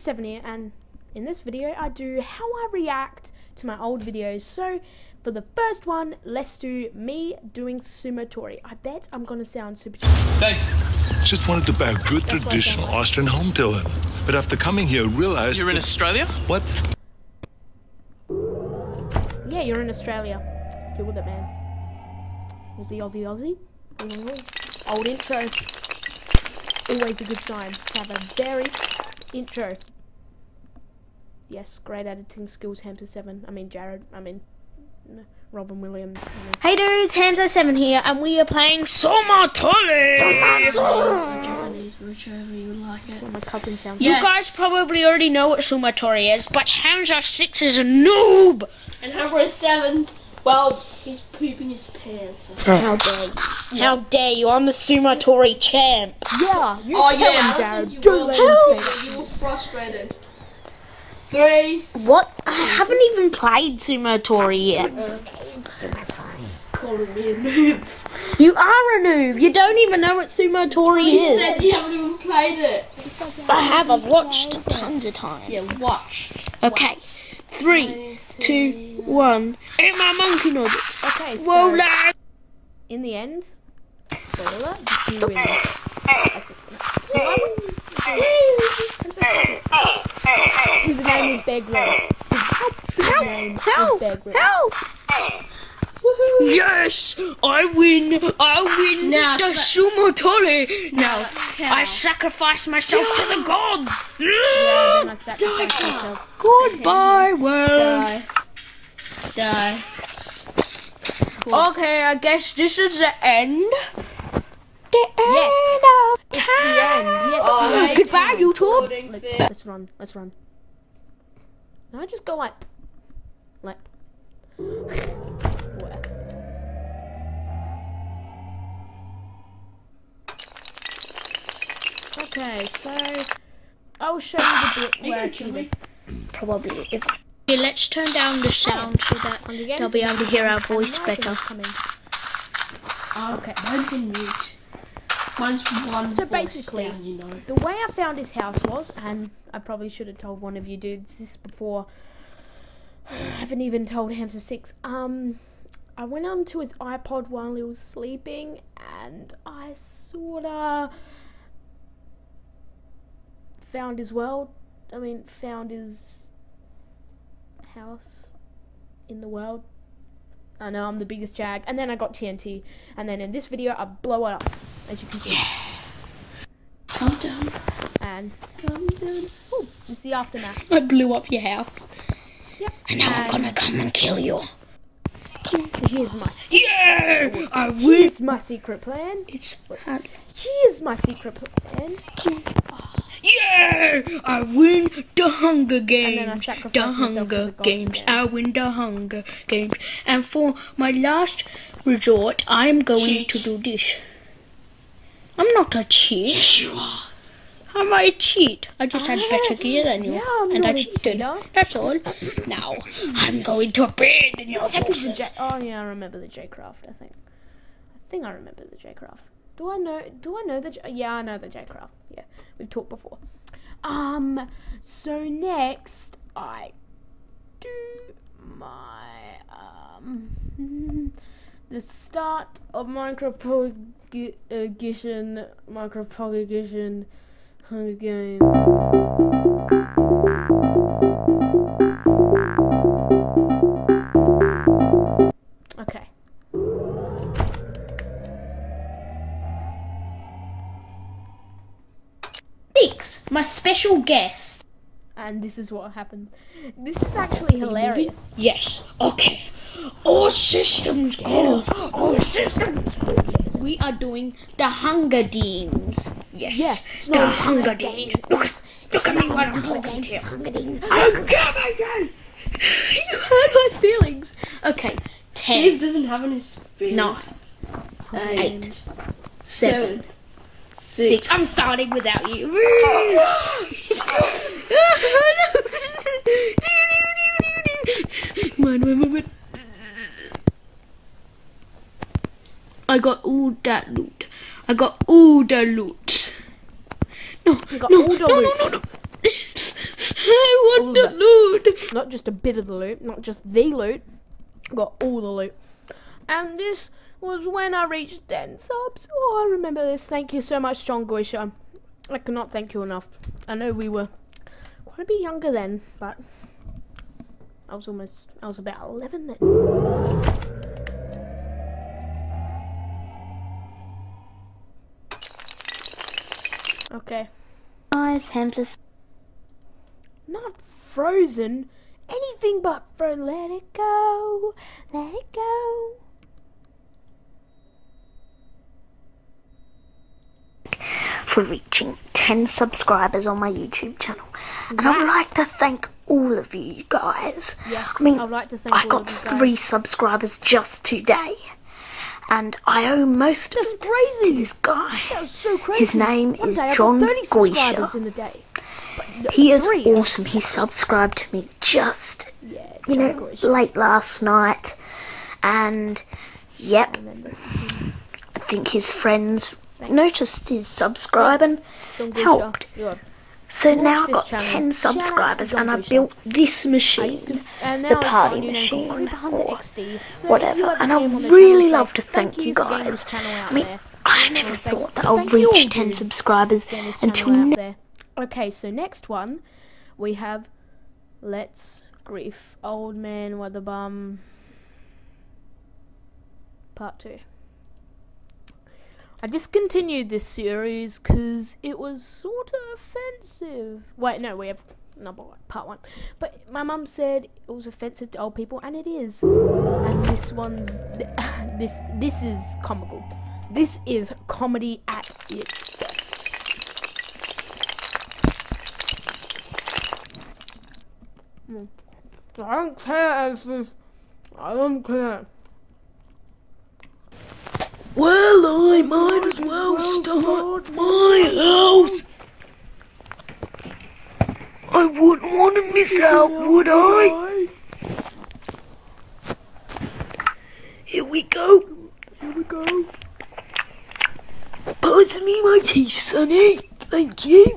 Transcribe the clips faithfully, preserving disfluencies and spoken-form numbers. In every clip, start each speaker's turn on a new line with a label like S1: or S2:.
S1: seven here, and in this video I do how I react to my old videos. So for the first one, let's do me doing Sumotori. I bet I'm gonna sound super cheap.
S2: Thanks.
S3: Just wanted to buy a good
S1: That's
S3: traditional Austrian home Dylan. But after coming here, realized...
S2: You're in
S3: that...
S2: Australia?
S3: What?
S1: Yeah, you're in Australia. Deal with it, man. Aussie, Aussie, Aussie. Ooh. Old intro. Always a good sign to have a very intro. Yes, great editing skills, Hamza seven. I mean Jared. I mean no, Robin Williams. I mean.
S4: Hey dudes, Hamza seven here, and we are playing Sumotori.
S5: Sumotori. Japanese, whichever you like it.
S1: That's what my cousin sounds
S4: You
S1: like.
S4: guys probably already know what Sumotori is, but Hamza six is a noob.
S5: And Hamza seven's, well, he's pooping his pants.
S4: How dare you? How dare you? I'm the Sumotori champ.
S1: Yeah, you
S5: Oh
S1: tell
S5: yeah,
S1: him,
S5: I
S1: Jared.
S5: think you
S1: Don't
S5: will.
S1: let him say that.
S5: You were frustrated. Three.
S4: What? I haven't even played Sumotori yet.
S5: Uh, calling me a noob.
S4: You are a noob. You don't even know what Sumotori
S5: You
S4: is.
S5: said you haven't even played it.
S4: I have. I've watched tons of times.
S5: Yeah, watch.
S4: Okay. Three, two, one. Eat my monkey nuggets.
S1: Okay, so
S4: Whoa, lad.
S1: in the end, spoiler alert, you win. His name is Bear Grylls. His, his name is Bear Grylls.
S4: Help! Yes, I win. I win
S5: Now,
S4: the
S5: but-
S4: Sumotori. Now,
S5: Now.
S4: I sacrifice myself to the gods.
S1: Yeah, then I sacrificed myself.
S4: Goodbye, world.
S5: Die. Die.
S4: Okay, I guess this is the end. The end
S1: Yes,
S4: of
S1: It's
S4: time.
S1: the end. Yes.
S5: Oh,
S1: the end.
S5: wait.
S4: Goodbye, YouTube.
S5: Recording
S1: Let,
S5: thing.
S1: let's run. Let's run. No, I just go like, like. Where? Okay, so I'll show you the bit where actually.
S4: Probably. If okay, let's turn down the sound so that
S1: Hunger Games
S4: they'll be able to hear our
S1: and
S4: voice
S1: Rising
S4: better.
S1: is coming.
S5: Okay. Mine's in mute. Mine's one
S1: So
S5: voice
S1: basically,
S5: down, you know.
S1: The way I found his house was, and I probably should have told one of you dudes this before. I haven't even told Hamza six. Um, I went onto his iPod while he was sleeping, and I sorta found his world. I mean, found his house in the world. I know I'm the biggest jag, and then I got T N T, and then in this video I blow it up, as you can see.
S5: Calm down.
S1: And
S5: Calm down.
S1: ooh, it's the aftermath.
S4: I blew up your house.
S1: Yep.
S4: And now I'm gonna come and kill you.
S1: Here's my se-
S4: Yeah! I win.
S1: here's my secret plan.
S4: It's
S1: Here's my secret plan.
S4: Yeah! I win the Hunger
S1: And then I
S4: Games.
S1: sacrifice
S4: The
S1: myself to
S4: Hunger
S1: the gods
S4: Games.
S1: again.
S4: I win the Hunger Games. And for my last resort, I'm going
S5: Cheat.
S4: to do this. I'm not a cheat.
S5: Yes, you are.
S4: I might cheat. I just had better gear than you.
S1: Yeah, I'm
S4: and
S1: not
S4: I
S1: a
S4: cheated.
S1: cheater.
S4: That's all. Now, I'm going to bathe in your
S1: Heck is the
S4: juices.
S1: J- oh yeah, I remember the J Craft. I think. I think I remember the J Craft. Do I know? Do I know the? J- yeah, I know the J Craft. Yeah, we've talked before. Um. So next, I do my um the start of micropropagation, micropropagation, Hunger Games. Okay.
S4: Six, my special guest.
S1: And this is what happened. This is actually hilarious.
S4: Yes, okay. All systems go. All systems go. We are doing the Hunger Games. Yes,
S1: Yeah,
S4: the Hunger Games. Look at, look at me while I'm talking to you. I'm coming. You hurt my feelings. Okay,
S5: Steve
S4: ten,
S5: doesn't have any feelings.
S4: nine,
S5: Eight.
S4: eight, seven, six. I'm starting without you. One moment. I got all that loot. I got all the loot. No,
S1: You got
S4: no,
S1: all the
S4: no,
S1: loot.
S4: no, no, no. I
S1: All
S4: want
S1: of
S4: the
S1: it.
S4: loot.
S1: Not just a bit of the loot, not just the loot. Got all the loot. And this was when I reached ten subs. Oh, I remember this. Thank you so much, John Goisha. I cannot thank you enough. I know we were quite a bit younger then, but I was almost, I was about eleven then. Okay.
S4: Guys, Hamza.
S1: Not Frozen. Anything but for let it go. Let it go.
S4: For reaching ten subscribers on my YouTube channel. And I would like to thank all of you guys.
S1: Yes,
S4: I mean,
S1: I'd like to thank
S4: I
S1: all
S4: got
S1: of you guys.
S4: three subscribers just today. And I owe most
S1: That's
S4: of it
S1: crazy.
S4: to this guy.
S1: That was so crazy.
S4: His name
S1: One
S4: is
S1: day I got
S4: John
S1: thirty subscribers
S4: Goisha.
S1: in a day. But no,
S4: He is
S1: three.
S4: awesome. He subscribed to me just,
S1: Yeah,
S4: you
S1: John
S4: know,
S1: Goisha.
S4: late last night. And, yep,
S1: I remember.
S4: I think his friends
S1: Thanks.
S4: noticed his subscribing,
S1: John Goisha.
S4: helped.
S1: You're-
S4: So
S1: Watch
S4: now I've
S1: this
S4: got
S1: channel.
S4: ten
S1: Shout out to
S4: subscribers
S1: John
S4: and I
S1: Goisha.
S4: built this
S1: I
S4: machine,
S1: used to, and now
S4: the
S1: it's got a
S4: party
S1: new name called
S4: machine,
S1: Creeper Hunter
S4: or
S1: X D. So
S4: whatever.
S1: if you ever
S4: And
S1: see
S4: I
S1: him on the
S4: really
S1: channel,
S4: love
S1: say,
S4: to thank you
S1: for getting
S4: guys.
S1: this channel out
S4: I mean,
S1: there.
S4: I never
S1: Well, thank-
S4: thought that I'd
S1: thank you all,
S4: reach ten
S1: dudes,
S4: subscribers
S1: for getting this
S4: until
S1: channel out
S4: now.
S1: there. Okay, so next one we have Let's Grief Old Man with a Bum Part two. I discontinued this series because it was sort of offensive. Wait, no, we have number one, part one. But my mum said it was offensive to old people, and it is. And this one's this this is comical. This is comedy at its best. Mm. I don't care if this. I don't care.
S2: Well, I might as well start my house. I wouldn't want to miss out, would I? Here we go. Here we go. Pardon me my teeth, Sonny. Thank you.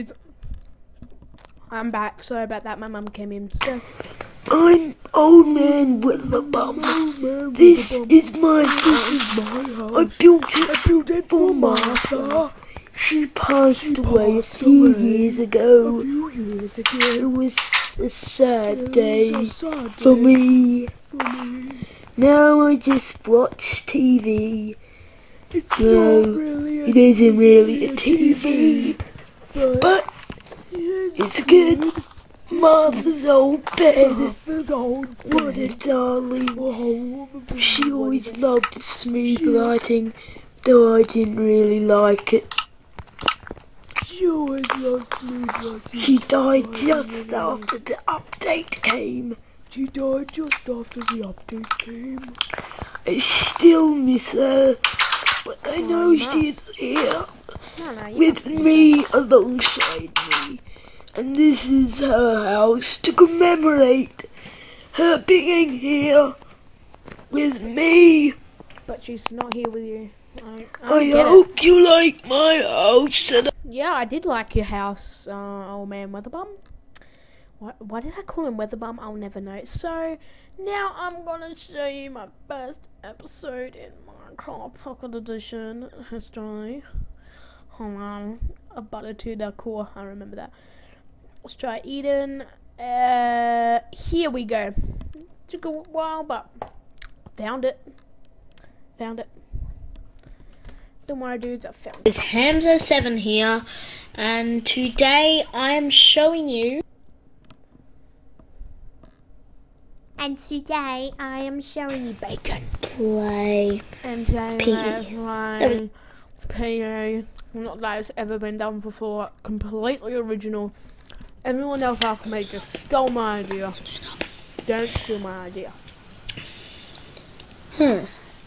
S1: I'm back. Sorry about that. My mum came in. So
S2: I'm Old Man with the Bum. This is my house. I built it, I built it for Martha. She passed away a few years ago. It was a sad day for me. Now I just watch T V. No, it isn't really a T V, but it's good. Martha's old bed. What a darling. She always loved smooth lighting, though I didn't really like it. She always loved smooth lighting. She died just after the update came. She died just after the update came. I still miss her, but I know
S1: you
S2: she's here
S1: no, no, you
S2: with me alongside me. And this is her house to commemorate her being here with me.
S1: but she's not here with you. I, I,
S2: I
S1: get it.
S2: hope you like my house. And
S1: Yeah, I did like your house, uh, old man Weatherbum. Why, why did I call him Weatherbum? I'll never know. So, now I'm gonna show you my best episode in Minecraft Pocket Edition history. Hold on. A butter to the core. I remember that. Let's try Eden. Uh, here we go. Took a while, but found it. Found it. Don't worry, dudes. I found it.
S4: It's Hamza seven here, and today I am showing you.
S1: And today I am showing you bacon.
S4: Play.
S1: And playing
S4: P E.
S1: that line. P E. Not that it's ever been done before. Completely original. Everyone else after me just stole my idea. Don't steal my idea.
S4: Hmm.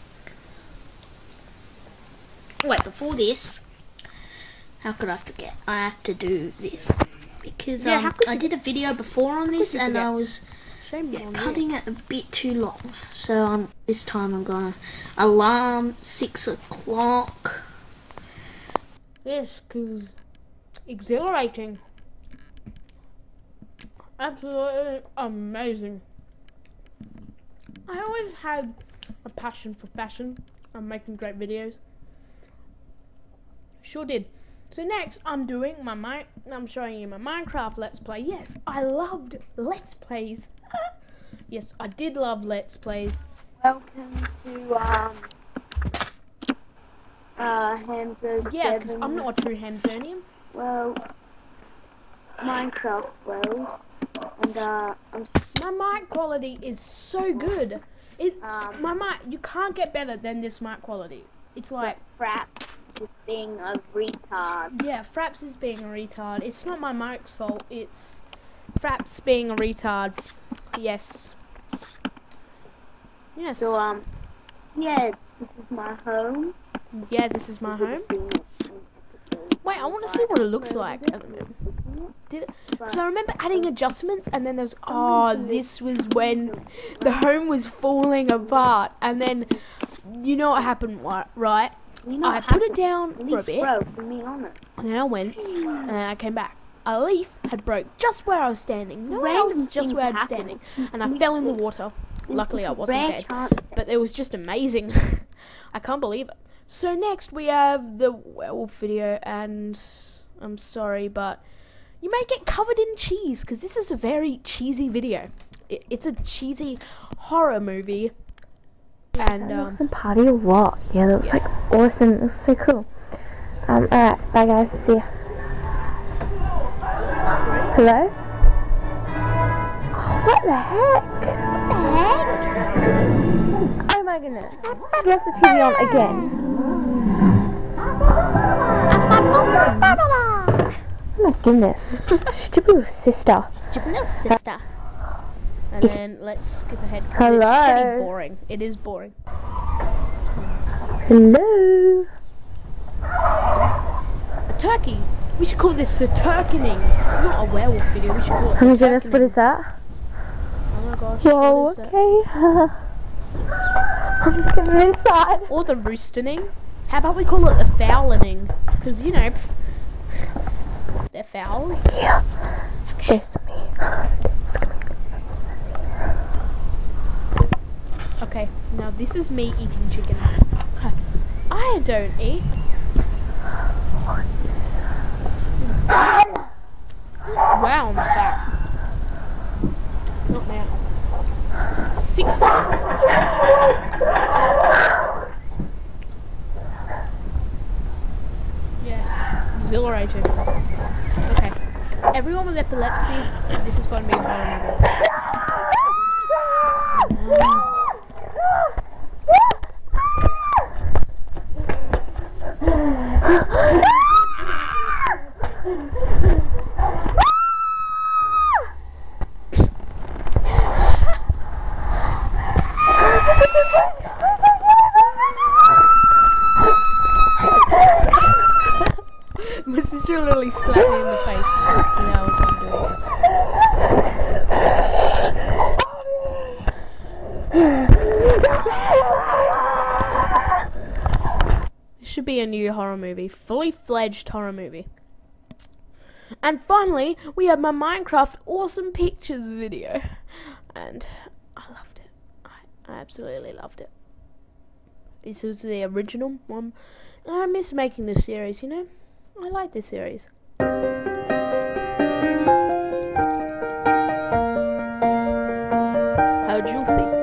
S4: Wait, before this, how could I forget? I have to do this because
S1: Yeah,
S4: um,
S1: how could
S4: I
S1: you-
S4: did a video before on this,
S1: you
S4: and
S1: forget?
S4: I was
S1: Shame
S4: yeah,
S1: on
S4: cutting it a bit too long. So um, this time I'm gonna alarm six o'clock.
S1: you. Yes, because exhilarating. absolutely amazing. I always had a passion for fashion and making great videos. Sure did. So next, I'm doing my mi- I'm showing you my Minecraft Let's Play. Yes, I loved Let's Plays. Yes, I did love Let's Plays.
S2: Welcome to um uh Hamza
S1: Yeah, because
S2: seven.
S1: I'm not a true Hamzonian.
S2: Well, Minecraft world, and uh I'm s-
S1: My mic quality is so good. It
S2: Um,
S1: my mic, you can't get better than this mic quality. It's like,
S2: Fraps just being a retard.
S1: yeah, Fraps is being a retard. It's not my mic's fault. It's Fraps being a retard. Yes. Yes.
S2: So um yeah, this is my home.
S1: Yeah, this is my home. Wait, I want to see what it looks like at the moment. Did it? Because I remember adding adjustments, and then there was, oh, this was when the home was falling apart, and then, you know what happened, what- right?
S2: You know
S1: I
S2: what
S1: put it
S2: happened?
S1: down for a
S2: Leaf
S1: bit,
S2: broke, for me on it.
S1: and then I went, and then I came back. A leaf had broke just where I was standing. No one
S2: Random
S1: else, just
S2: thing
S1: where I was
S2: happened.
S1: standing. And I fell in the water. Luckily, I
S2: It's a
S1: wasn't
S2: rare
S1: dead.
S2: chance.
S1: But it was just amazing. I can't believe it. So next, we have the werewolf video, and I'm sorry, but you may get covered in cheese, because this is a very cheesy video. It, it's a cheesy horror movie. And, um...
S6: Some party or what? Yeah, that was like awesome. It was so cool. Um, alright, bye guys. See ya. Hello? Oh, what the heck? What the heck? Oh my goodness. She left the T V on again. Oh my goodness. Stupid little sister.
S1: Stupid little sister. And then let's skip ahead, because
S6: Hello?
S1: it's pretty boring. It is boring.
S6: Hello?
S1: A turkey. We should call this the turkening. Not a werewolf video. We should call it
S6: Oh my
S1: the
S6: goodness, what
S1: turkening.
S6: is that?
S1: Oh my gosh.
S6: Whoa,
S1: what is that?
S6: okay. I'm getting inside.
S1: Or the roostening. How about we call it the fowlening? Because, you know, pff, they're fowls.
S6: Yeah. There's something.
S1: Okay, now this is me eating chicken. I don't eat. Wow, I'm fat. Not now. Six Yes, exhilarating. Okay, everyone with epilepsy, this is going to be a horror movie. My sister literally slapped me in the face when I was on doing this. This should be a new horror movie, fully fledged horror movie. And finally, we have my Minecraft Awesome Pictures video. And I loved it. I, I absolutely loved it. This was the original one. And I miss making this series, you know? I like this series. How'd you think?